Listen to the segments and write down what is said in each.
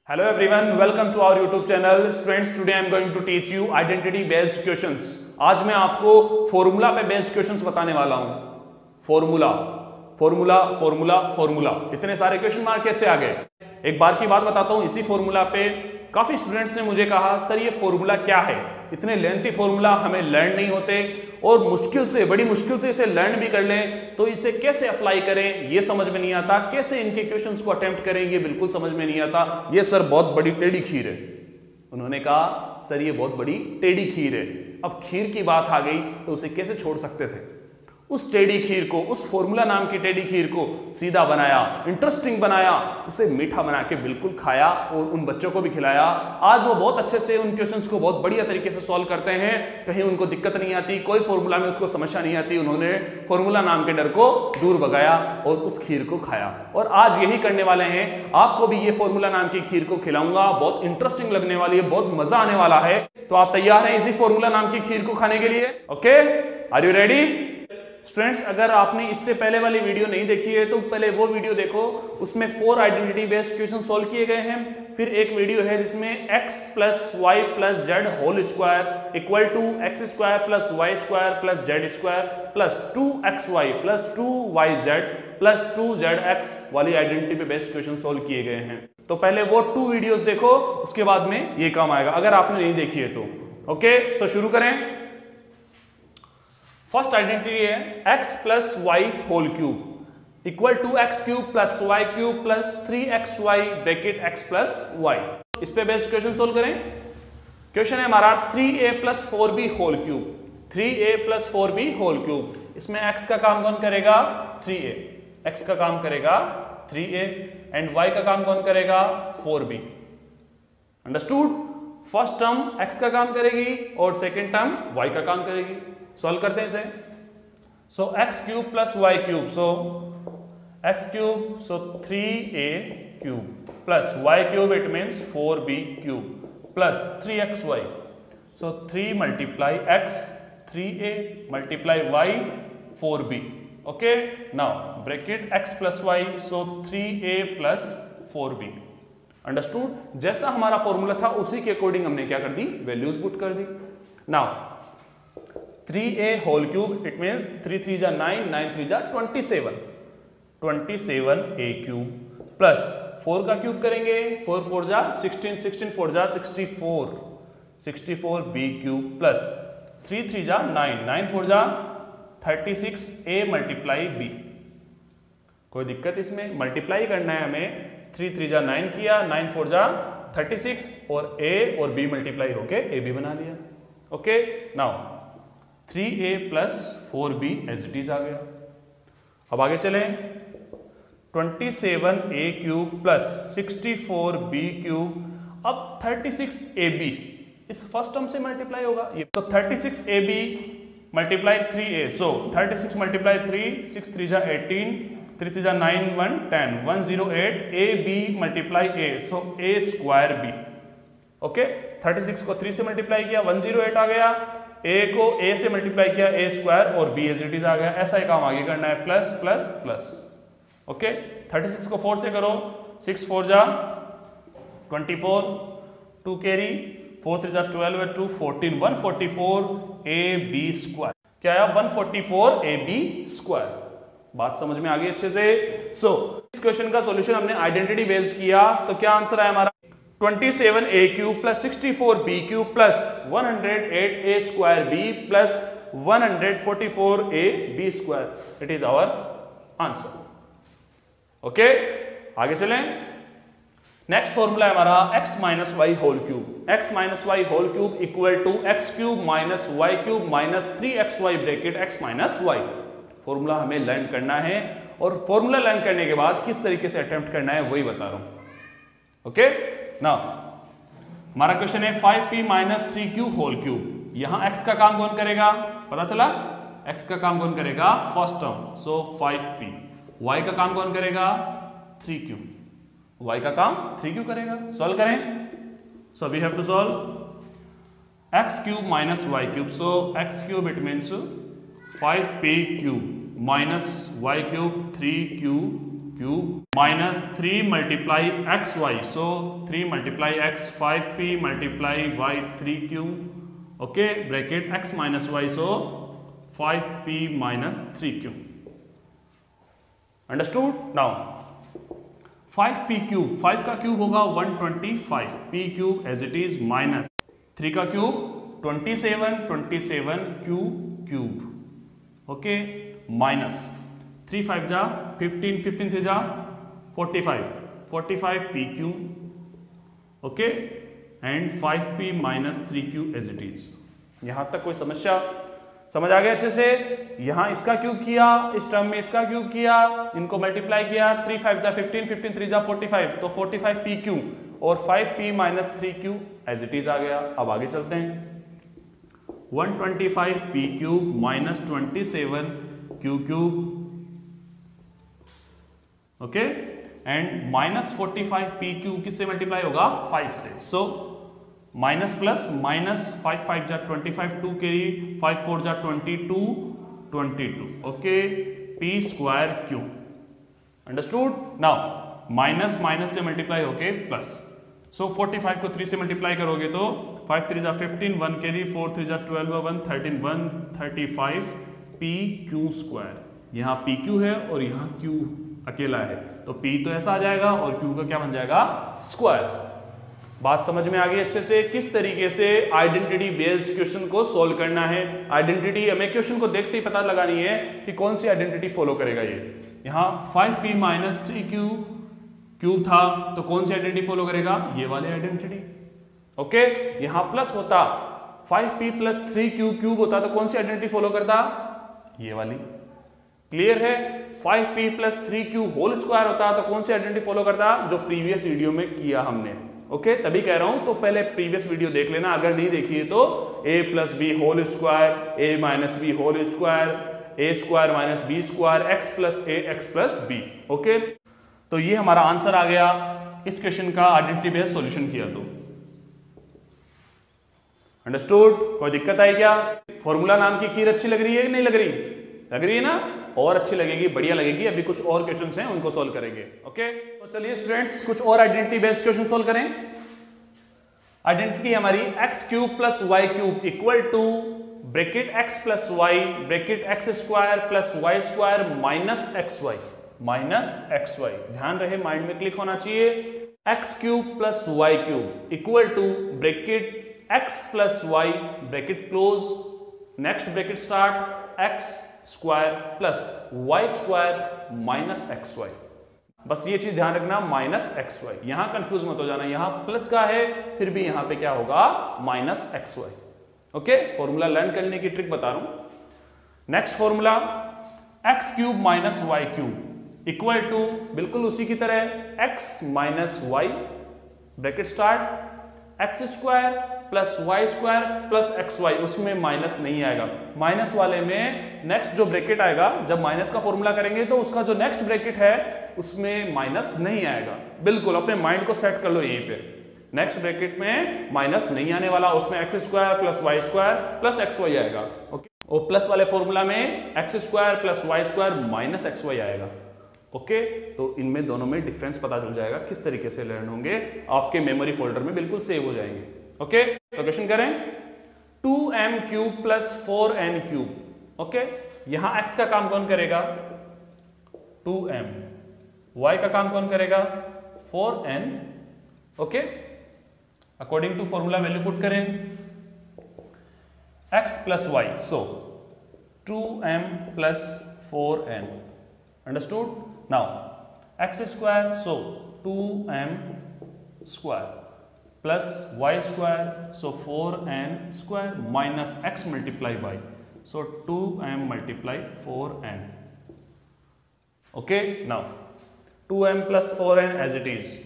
Hello everyone, welcome to our YouTube channel. Students, today I am going to teach you identity based questions. आज मैं आपको formula पे based questions बताने वाला हूँ। फॉर्मूला फॉर्मूला फॉर्मूला फॉर्मूला इतने सारे क्वेश्चन मार्क कैसे आ गए? एक बार की बात बताता हूँ, इसी फॉर्मूला पे काफी स्टूडेंट्स ने मुझे कहा सर ये फॉर्मूला क्या है, इतने लेंथी फॉर्मूला हमें लर्न नहीं होते और बड़ी मुश्किल से इसे लर्न भी कर लें तो इसे कैसे अप्लाई करें ये समझ में नहीं आता, कैसे इनके क्वेश्चंस को अटेम्प्ट करें ये बिल्कुल समझ में नहीं आता। ये सर बहुत बड़ी टेढ़ी खीर है। उन्होंने कहा सर ये बहुत बड़ी टेढ़ी खीर है। अब खीर की बात आ गई तो उसे कैसे छोड़ सकते थे? उस टेढ़ी खीर को, उस फॉर्मूला नाम की टेढ़ी खीर को सीधा बनाया, इंटरेस्टिंग बनाया, उसे मीठा बना के बिल्कुल खाया और उन बच्चों को भी खिलाया। आज वो बहुत अच्छे से उन क्वेश्चंस को बहुत बढ़िया तरीके से सॉल्व करते हैं, कहीं उनको दिक्कत नहीं आती, कोई फॉर्मूला में उसको समस्या नहीं आती। उन्होंने फॉर्मूला नाम के डर को दूर भगाया और उस खीर को खाया। और आज यही करने वाले हैं, आपको भी ये फॉर्मूला नाम की खीर को खिलाऊंगा। बहुत इंटरेस्टिंग लगने वाली है, बहुत मजा आने वाला है। तो आप तैयार हैं इसी फॉर्मूला नाम की खीर को खाने के लिए? Okay, are you ready? Students, अगर आपने इससे पहले वाली वीडियो नहीं देखी है तो पहले वो वीडियो देखो, उसमें 4 आइडेंटिटी बेस्ड क्वेश्चन सॉल्व किए गए हैं। फिर एक वीडियो है जिसमें x plus y plus z whole square equal to x square plus y square plus z square plus 2xy plus 2yz plus 2zx वाली आइडेंटिटी पे बेस्ड क्वेश्चन सॉल्व किए गए हैं। तो पहले वो 2 वीडियोस देखो, उसके बाद में ये काम आएगा अगर आपने नहीं देखी है तो। ओके, सो शुरू करें। फर्स्ट आइडेंटिटी है x plus y whole cube equal to x cube plus y cube plus 3xy bracket x plus y. इस पे बेस्ड क्वेश्चन सोल्व करें। क्वेश्चन है हमारा 3a plus 4b whole cube, 3a plus 4b whole cube. इसमें x का काम कौन करेगा? 3a। x का काम करेगा 3a एंड y का काम कौन करेगा? 4b। Understood? First term x का काम करेगी और सेकेंड टर्म y का काम करेगी। सॉल्व करते हैं इसे। So x cube plus y cube, so x cube, so 3a cube plus y cube, it means 4b cube plus 3xy, so 3 multiply x, 3a multiply y, 4b। Okay, now bracket x plus y, so 3a plus 4b। Understood? जैसा हमारा formula था उसी के according हमने क्या कर दी? Values put कर दी। Now 3a whole cube, it means 3 3 जा 9, 9 3 जा 27, 27a क्यूब प्लस 4 का क्यूब करेंगे, 4 4 जा 16, 16 4 जा 64, 64b क्यूब प्लस 3 3 जा 9, 9 4 जा 36a मल्टीप्लाई b। कोई दिक्कत इसमें? मल्टीप्लाई करना है हमें। 3 3 जा 9 किया, 9 4 जा 36 और a और b मल्टीप्लाई होके ab बना लिया। Okay, now 3a plus 4b as it is आ गया। अब आगे चलें। 27a cube plus 64b cube, अब 36ab इस फर्स्ट टर्म से मल्टीप्लाई होगा ये, तो 36ab मल्टीप्लाई 3a, सो 36 मल्टीप्लाई 3, 6 3 जा 18, 3 3 जा 9, 1 10, 108 ab multiply a, so a square b। Okay, 36 को 3 से मल्टीप्लाई किया 108 आ गया, a को a से मल्टीप्लाई किया a स्क्वायर और b एज इट इज आ गया। ऐसा ही काम आगे करना है, प्लस प्लस प्लस। ओके, 36 को 4 से करो, 6 4 जा 24, 2 कैरी, 4 3 जा 12 है 2 14, 144 ab स्क्वायर। क्या आया? 144 ab स्क्वायर। बात समझ में आ गई अच्छे से? सो इस क्वेश्चन का सॉल्यूशन हमने आइडेंटिटी बेस्ड किया तो क्या आंसर आया हमारा? 27a cube plus 64b cube plus 108a square b plus 144a b square. It is our answer. Okay, आगे चलें। नेक्स्ट फॉर्मूला है हमारा x minus y whole cube, x minus y whole cube equal to x cube minus y cube minus 3xy bracket x minus y. Formula हमें learn करना है और formula learn करने के बाद किस तरीके से अटेम्प्ट करना है वही बता रहा हूं। ओके, नाउ हमारा क्वेश्चन है 5p minus 3q whole cube. यहां x का काम कौन करेगा? पता चला x का काम कौन करेगा? फर्स्ट टर्म, सो 5p। y का काम कौन करेगा? 3q। y का काम 3q करेगा। सॉल्व करें। So we have to solve x cube minus y cube, so x cube it means 5p cube minus y cube 3q cube minus 3 multiply x y, so 3 multiply x 5p multiply y 3 cube, okay, bracket x minus y, so 5p minus 3 cube. Understood? Now 5p cube, 5 का cube होगा 125, p cube as it is minus 3 का cube 27 cube, okay, minus 3 5 जा 15, 15 3 जा 45 p cube, okay, and 5p minus 3 cube as it is. यहां तक कोई समस्या समझ आ गया अच्छे से? यहां इसका क्यूब किया, इस टर्म में इसका क्यूब किया, इनको मल्टीप्लाई किया, 3 5 जा 15, 15 3 जा 45, तो 45 p क्यूब और 5p minus 3 cube as it is आ गया। अब आगे चलते हैं, 125 p cube minus 27 q cube, okay, and minus 45 p cube किससे मल्टीप्लाई होगा? 5 से, सो माइनस प्लस माइनस 5 5 जा 25 2 कैरी 5 4 जा 22, okay, p square cube. Understood? Now minus minus से मल्टीप्लाई होके प्लस, सो 45 को 3 से मल्टीप्लाई करोगे तो 5 3 जा 15, 1 कैरी 4 3 जा 12, 1 13, 135 p क्यू स्क्वायर। यहाँ p क्यू है और यहाँ q अकेला है, तो p तो ऐसा आ जाएगा और q का क्या बन जाएगा? स्क्वायर। बात समझ में आ गई अच्छे से? किस तरीके से आइडेंटिटी बेस्ड क्वेश्चन को सॉल्व करना है। आइडेंटिटी हमें क्वेश्चन को देखते ही पता लगानी है कि कौन सी आइडेंटिटी फॉलो करेगा ये। यहाँ 5p माइनस 3 क्यूब था, तो कौन सी आइडेंटिटी फॉलो करेगा? ये वाली आइडेंटिटी, ओके। यहाँ प्लस होता 5p प्लस 3 क्यूब होता तो कौन सी आइडेंटिटी फॉलो करता? ये वाली। क्लियर है? 5p plus 3 cube whole square होता तो कौन सी आइडेंटिटी फॉलो करता? जो प्रीवियस वीडियो में किया हमने, ओके, तभी कह रहा हूं तो पहले प्रीवियस वीडियो देख लेना, अगर नहीं देखी है तो a plus b whole square, a minus b whole square, a square minus b square, x plus a x plus b, okay. तो ये हमारा आंसर आ गया इस क्वेश्चन का आइडेंटिटी बेस्ड सॉल्यूशन किया तो। अंडरस्टूड? कोई दिक्कत आई क्या? फॉर्मूला नाम की खीर अच्छी लग रही है कि नहीं लग रही? लग रही है ना? और अच्छी लगेगी, बढ़िया लगेगी। अभी कुछ और क्वेश्चंस हैं उनको सॉल्व करेंगे, ओके। तो चलिए स्टूडेंट्स कुछ और आइडेंटिटी बेस्ड क्वेश्चन सॉल्व करें। आइडेंटिटी हमारी x cube plus y cube equal to bracket x plus y bracket x square plus y square minus x y. ध्यान रहे, माइंड में क्लिक होना चाहिए। x cube plus y cube equal to bracket x plus y bracket close, next bracket start, x square plus y square minus x y. बस ये चीज ध्यान रखना, माइनस एक्स वाई। यहां कंफ्यूज मत हो जाना, यहां प्लस का है फिर भी यहां पे क्या होगा? Minus x y, okay. Formula learn करने की ट्रिक बता रहा हूं। Next formula x cube minus y cube equal to बिल्कुल उसी की तरह x minus y bracket start, x square plus y square plus x y, उसमें माइनस नहीं आएगा। माइनस वाले में नेक्स्ट जो ब्रैकेट आएगा, जब माइनस का फॉर्मूला करेंगे तो उसका जो नेक्स्ट ब्रैकेट है उसमें माइनस नहीं आएगा। बिल्कुल अपने माइंड को सेट कर लो यहीं पे, नेक्स्ट ब्रैकेट में माइनस नहीं आने वाला, उसमें x square plus y square plus x y आएगा, ओके। और प्लस वाले फॉर्मूला में x square plus y square minus x y आएगा, ओके। तो इनमें दोनों में डिफरेंस पता चल जाएगा, किस तरीके से लर्न होंगे, आपके मेमोरी फोल्डर में बिल्कुल सेव हो जाएंगे, ओके। तो क्वेश्चन करें, 2m cube plus 4n cube, okay. यहां x का काम कौन करेगा? 2m, y का काम कौन करेगा? 4n, okay. According to formula value put करें, x plus y, so 2m plus 4n, understood? Now x square, so 2m square plus y square, so 4n square minus x multiply y, so 2m multiply 4n, okay. Now 2m plus 4n as it is,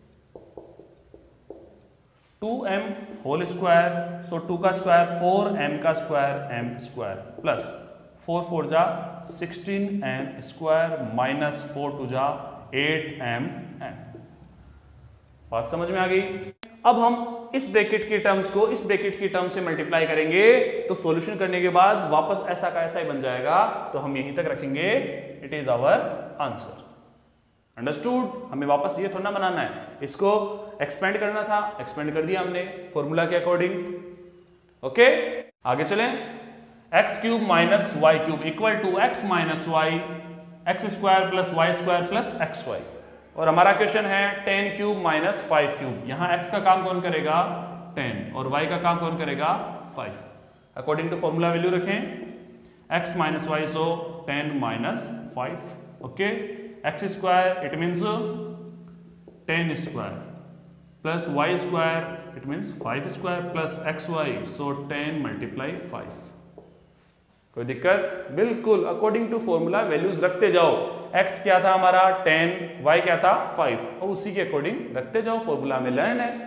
2m whole square, so 2 का square 4m का square m square plus 4 4 जा 16m square minus 4 2 जा 8m। बात समझ में आ गई? अब हम इस ब्रैकेट की टर्म्स को इस ब्रैकेट की टर्म से मल्टीप्लाई करेंगे तो सॉल्यूशन करने के बाद वापस ऐसा का ऐसा ही बन जाएगा, तो हम यहीं तक रखेंगे, it is our answer. Understood. हमें वापस ये थोड़ा ना बनाना है, इसको एक्सपेंड करना था, एक्सपेंड कर दिया हमने फॉर्मूला के अकॉर्डिंग। ओके, आगे चलें। X cube minus y cube equal to x minus y x square plus y square plus x y. और हमारा क्वेश्चन है 10 क्यूब माइनस 5 क्यूब। यहाँ एक्स का काम कौन करेगा 10 और वाई का काम कौन करेगा 5। अकॉर्डिंग टू फॉर्मूला वैल्यू रखें x minus y, so 10 minus 5। Okay, x square it means 10 square plus y square it means 5 square plus x y, so 10 multiply 5। कोई दिक्कत? बिल्कुल अकॉर्डिंग टू फॉर्मूला वैल्यूज रखते जाओ। x क्या था हमारा 10, y क्या था 5, और उसी के अकॉर्डिंग रखते जाओ, फॉर्मूला में लर्न है।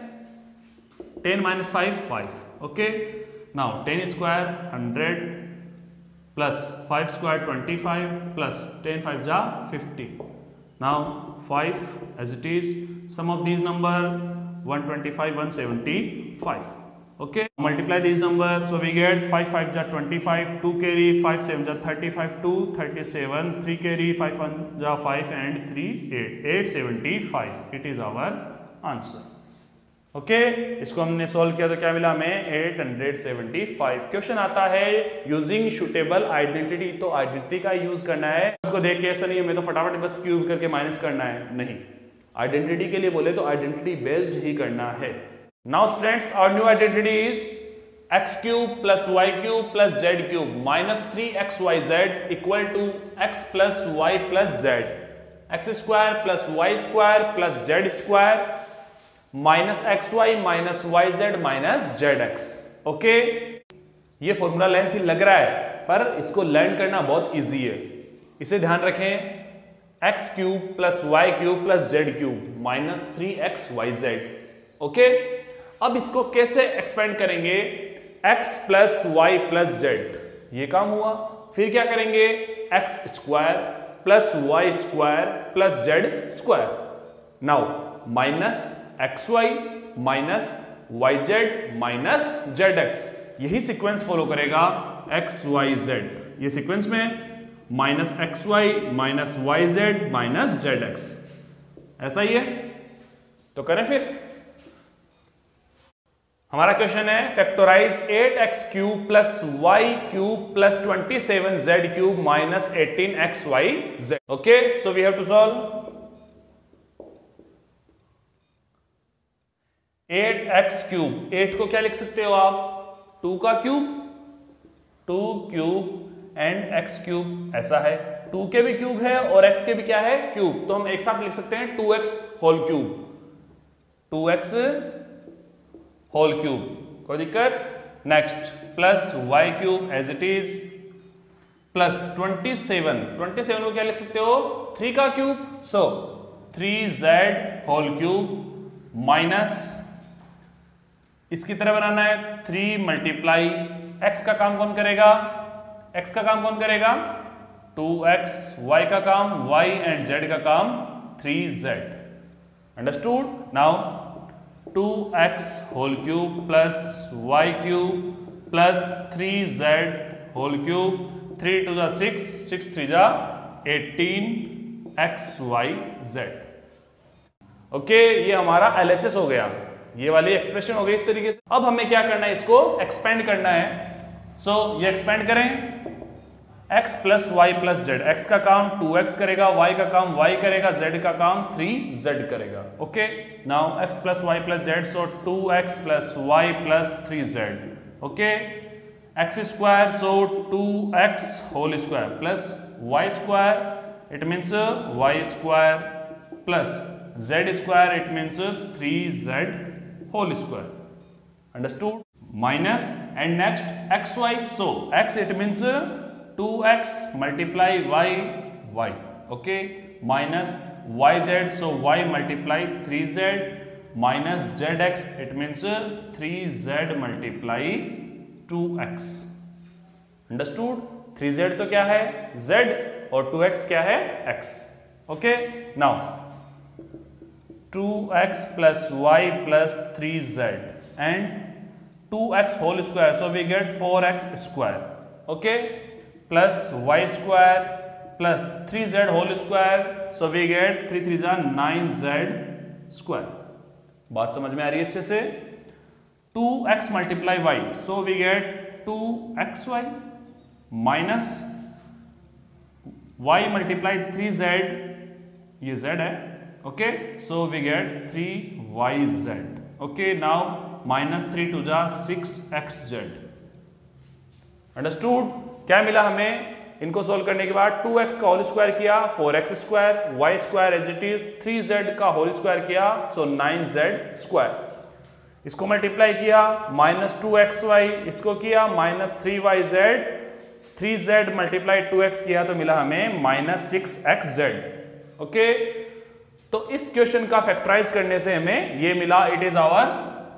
10 minus 5 5। Okay, now 10 square 100 plus 5 square 25 plus 10 5 जा 50। Now 5 as it is, sum of these number 125 175। okay, multiply these numbers, so we get 5 5 ja 25, 2 carry 5 7 ja 35, 2 37, 3 carry 5 1 ja 5 and 3 8 875। it is our answer। Okay, इसको हमने solve किया तो क्या मिला हमें 875। Question आता है यूजिंग शूटेबल आइडेंटिटी, तो आइडेंटिटी का यूज करना है। उसको देख के ऐसा नहीं हमें तो फटाफट बस क्यूब करके माइनस करना है, नहीं, आइडेंटिटी के लिए बोले तो आइडेंटिटी बेस्ड ही करना है। Now students, our new identity is x cube plus y cube plus z cube minus 3xyz equal to x plus y plus z, x square plus y square plus z square minus x y minus y z minus z x. Okay, ये formula length लग रहा है पर इसको learn करना बहुत easy है, इसे ध्यान रखें। X cube plus y cube plus z cube minus 3xyz। Okay, अब इसको कैसे एक्सपेंड करेंगे, x plus y plus z, ये काम हुआ। फिर क्या करेंगे, x square plus y square plus z square. Now minus x y minus y z minus z x, यही सीक्वेंस फॉलो करेगा एक्स वाई जेड, ये सीक्वेंस में minus x y minus y z minus z x, ऐसा ही है। तो करें फिर, हमारा क्वेश्चन है factorise 8x cube plus y cube plus 27z cube minus 18xyz। Okay, so we have to solve 8x cube, 8 को क्या लिख सकते हो आप 2 का cube, 2 cube and x cube, ऐसा है। 2 के भी क्यूब है और x के भी क्या है क्यूब, तो हम एक साथ लिख सकते हैं 2x whole cube, 2x whole cube, कोई दिक्कत? Next plus y cube as it is plus 27 को क्या लिख सकते हो 3 का cube, so 3z whole cube minus इसकी तरह बनाना है 3 मल्टीप्लाई x का काम कौन करेगा, x का काम कौन करेगा 2x, y का काम y एंड z का काम 3z। Understood? Now 2x whole cube plus y cube plus 3z whole cube, 3 2 जा 6, 6 3 जा 18xyz। ओके, ये हमारा LHS हो गया, ये वाली एक्सप्रेशन हो गई इस तरीके से। अब हमें क्या करना है, इसको एक्सपेंड करना है। सो ये एक्सपेंड करें, x plus y plus z, x का काम 2x करेगा, y का काम y करेगा, z का काम 3z करेगा। Okay, now x plus y plus z, so 2x plus y plus 3z। Okay, x square, so 2x whole square plus y square, it means y square plus z square, it means 3z whole square. Understood? Minus and next x y, so x it means 2x multiply y, okay, minus y z, so y multiply 3z minus z x, it means 3z multiply 2x। Understood? 3z तो क्या है z और 2x क्या है x। Okay, now 2x plus y plus 3z and 2x whole square, so we get 4x square, okay, plus y square plus 3z whole square so we get 3 3 जा 9z square. बात समझ में आ रही है अच्छे से। 2x multiply y, so we get 2xy minus y multiply 3z, ये z है, okay, so we get 3yz, okay. Now minus 3 2 जा 6xz। अंडरस्टूड? क्या मिला हमें इनको सोल्व करने के बाद? 2x का होल स्क्वायर किया 4x square, y square as it is, 3z का होल स्क्वायर किया सो 9z स्क्वायर। इसको मल्टीप्लाई किया माइनस 2xy, इसको किया minus 3yz, 3z multiply 2x किया तो मिला हमें माइनस 6xz, ओके। तो इस क्वेश्चन का फैक्टराइज करने से हमें ये मिला, it is our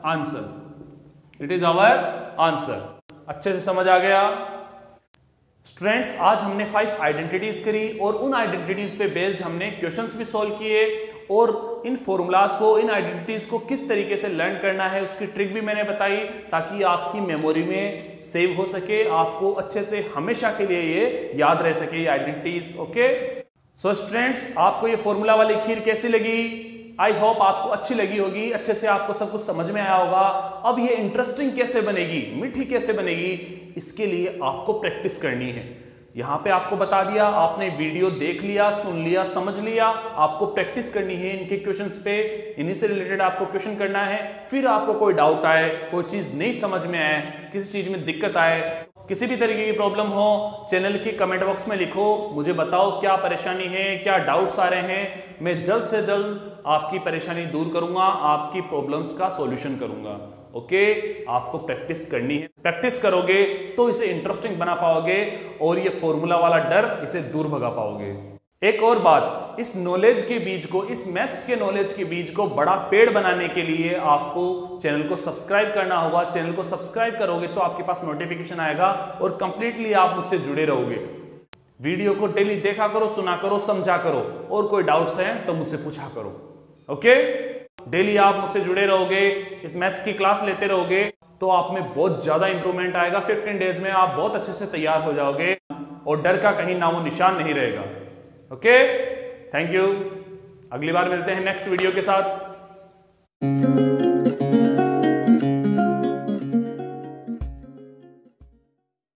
answer, it is our answer. अच्छे से समझ आ गया? स्टूडेंट्स, आज हमने 5 आइडेंटिटीज करी और उन आइडेंटिटीज पे बेस्ड हमने क्वेश्चंस भी सॉल्व किए और इन फॉर्मूलाज को, इन आइडेंटिटीज को किस तरीके से लर्न करना है उसकी ट्रिक भी मैंने बताई ताकि आपकी मेमोरी में सेव हो सके, आपको अच्छे से हमेशा के लिए ये याद रह सके ये आइडेंटिटीज, ओके। सो स्टूडेंट्स, आपको ये फॉर्मूला वाली खीर कैसी लगी? आई होप आपको अच्छी लगी होगी, अच्छे से आपको सब कुछ समझ में आया होगा। अब ये इंटरेस्टिंग कैसे बनेगी, मीठी कैसे बनेगी, इसके लिए आपको प्रैक्टिस करनी है। यहाँ पे आपको बता दिया, आपने वीडियो देख लिया, सुन लिया, समझ लिया, आपको प्रैक्टिस करनी है इनके क्वेश्चंस पे, इन्हीं से रिलेटेड आपको क्वेश्चन करना है। फिर आपको कोई डाउट आए, कोई चीज़ नहीं समझ में आए, किसी चीज़ में दिक्कत आए, किसी भी तरीके की प्रॉब्लम हो, चैनल के कमेंट बॉक्स में लिखो, मुझे बताओ क्या परेशानी है, क्या डाउट्स आ रहे हैं। मैं जल्द से जल्द आपकी परेशानी दूर करूंगा, आपकी प्रॉब्लम्स का सॉल्यूशन करूंगा, ओके। आपको प्रैक्टिस करनी है, प्रैक्टिस करोगे तो इसे इंटरेस्टिंग बना पाओगे और ये फॉर्मूला वाला डर इसे दूर भगा पाओगे। एक और बात, इस नॉलेज के बीज को, इस मैथ्स के नॉलेज के बीज को बड़ा पेड़ बनाने के लिए आपको चैनल को सब्सक्राइब करना होगा। चैनल को सब्सक्राइब करोगे तो आपके पास नोटिफिकेशन आएगा और कंप्लीटली आप मुझसे जुड़े रहोगे। वीडियो को डेली देखा करो, सुना करो, समझा करो और कोई डाउट्स हैं तो मुझसे पूछा करो, ओके। डेली आप मुझसे जुड़े रहोगे, इस मैथ्स की क्लास लेते रहोगे तो आप में बहुत ज्यादा इंप्रूवमेंट आएगा। 15 डेज में आप बहुत अच्छे से तैयार हो जाओगे और डर का कहीं नामो निशान नहीं रहेगा, ओके। Thank you. अगली बार मिलते हैं नेक्स्ट वीडियो के साथ।